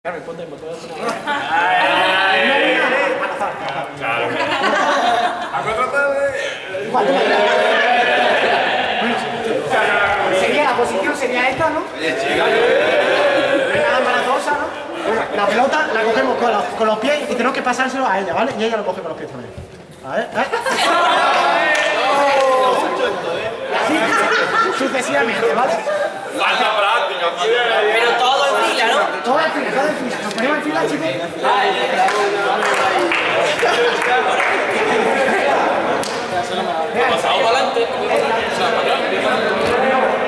Carmen, ponte el motor de una. Claro. A contratar Sería la posición, sería esta, ¿no? Nada embarazosa, ¿no? Bueno, la pelota la cogemos con los pies y tenemos que pasárselo a ella, ¿vale? Y ella lo coge con los pies también. A ver, Así sucesivamente, ¿vale? falta práctica. Pero todo en fila, ¿no? Todo en fila, todo en fila. Nos ponemos en fila, chicos. Pasado para adelante. O sea, para atrás.